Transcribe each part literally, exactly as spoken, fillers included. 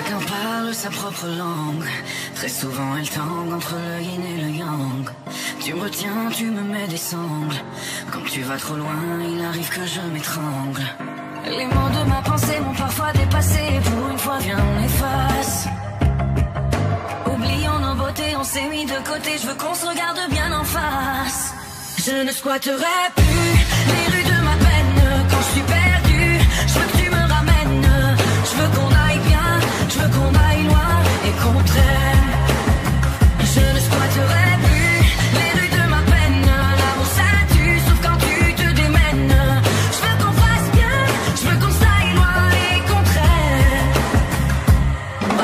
Chacun parle sa propre langue. Très souvent elle tangue entre le yin et le yang. Tu me retiens, tu me mets des sangles. Quand tu vas trop loin, il arrive que je m'étrangle. Les mots de ma pensée m'ont parfois dépassé. Pour une fois, viens, on efface. Oublions nos beautés, on s'est mis de côté. Je veux qu'on se regarde bien en face. Je ne squatterai plus les rues de ma peine. Quand je suis perdue, je veux que tu me ramènes. Je veux qu'on aille bien, je veux qu'on aille loin et qu'on traîne. Je ne squatterai plus les rues de ma peine. L'amour ça tue, sauf quand tu te démènes. Je veux qu'on fasse bien, je veux qu'on s'aille loin et qu'on traîne. Oh, oh,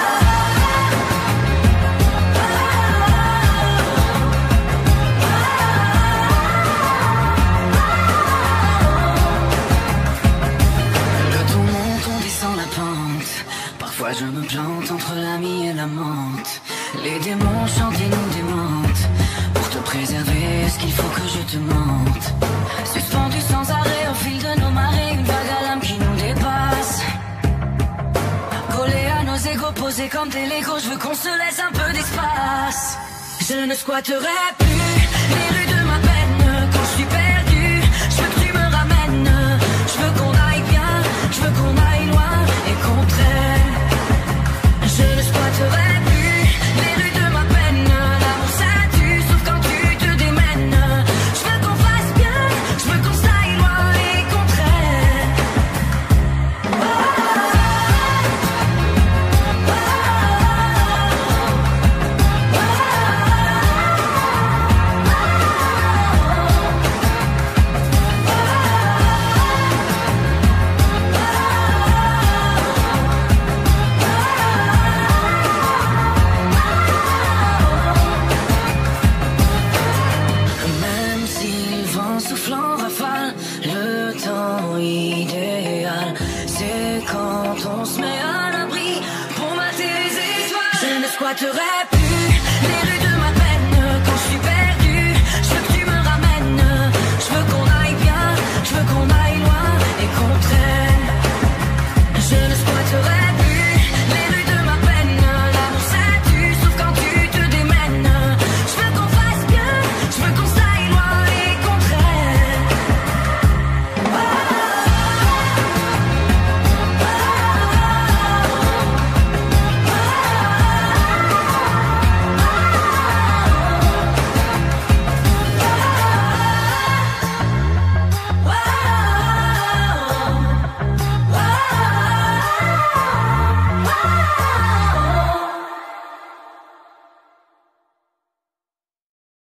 Le ton monte, on descend la pente. Parfois je me plante entre l'ami et la menthe. Les démons chantent et nous démentent. Pour te préserver, est-ce qu'il faut que je te mente? Suspendu sans arrêt au fil de nos marées, une vague à l'âme qui nous dépasse. Collé à nos égos, posés comme des Legos, je veux qu'on se laisse un peu d'espace. Je ne squatterai plus les rues de ma peine. Quand je suis perdue, je veux que tu me ramènes. Je veux qu'on aille bien, je veux qu'on aille loin et qu'on traîne. Je ne squatterai plus les rues de ma peine. L'amour ça tue, sauf quand tu te démènes. Je veux qu'on fasse bien, je veux qu'on s'aille loin et qu'on traîne. Oh, oh, oh, Même si le vent souffle en rafale, le temps idéal, c'est quand on se met à l'abri pour mater les étoiles. Je ne squatterai plus